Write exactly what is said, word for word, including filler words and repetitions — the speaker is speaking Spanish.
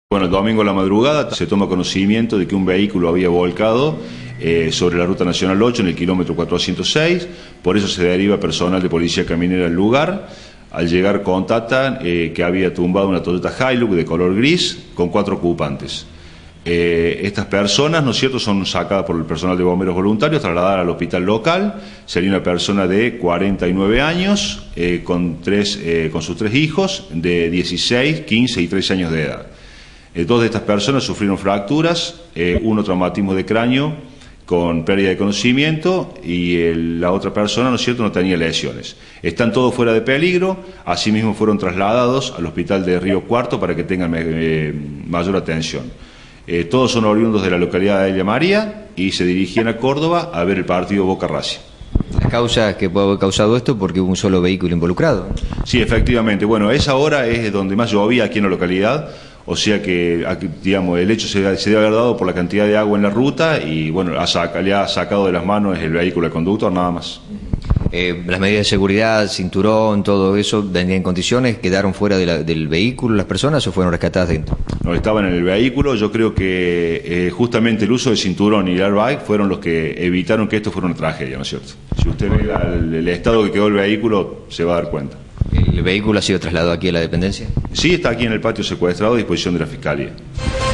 Bueno, el domingo a la madrugada se toma conocimiento de que un vehículo había volcado eh, sobre la Ruta Nacional ocho en el kilómetro cuatrocientos seis, por eso se deriva personal de policía caminera al lugar. Al llegar contatan eh, que había tumbado una Toyota Hilux de color gris con cuatro ocupantes. Eh, estas personas, ¿no es cierto?, son sacadas por el personal de bomberos voluntarios, trasladadas al hospital local. Sería una persona de cuarenta y nueve años, eh, con, tres, eh, con sus tres hijos de dieciséis, quince y trece años de edad. Eh, dos de estas personas sufrieron fracturas, eh, uno traumatismo de cráneo con pérdida de conocimiento y el, la otra persona, ¿no es cierto?, no tenía lesiones. Están todos fuera de peligro, asimismo fueron trasladados al hospital de Río Cuarto para que tengan eh, mayor atención. Eh, todos son oriundos de la localidad de Ella María y se dirigían a Córdoba a ver el partido Boca Racing. ¿Las causas que puede haber causado esto? Porque hubo un solo vehículo involucrado. Sí, efectivamente. Bueno, esa hora es donde más llovía aquí en la localidad. O sea que, digamos, el hecho se, se debe haber dado por la cantidad de agua en la ruta y, bueno, ha saca, le ha sacado de las manos el vehículo del conductor, nada más. Eh, las medidas de seguridad, cinturón, todo eso, ¿vendrían en condiciones? ¿Quedaron fuera de la, del vehículo las personas o fueron rescatadas dentro? No, estaban en el vehículo. Yo creo que eh, justamente el uso del cinturón y el airbag fueron los que evitaron que esto fuera una tragedia, ¿no es cierto? Si usted ve el, el estado que quedó el vehículo, se va a dar cuenta. ¿El vehículo ha sido trasladado aquí a la dependencia? Sí, está aquí en el patio secuestrado a disposición de la Fiscalía.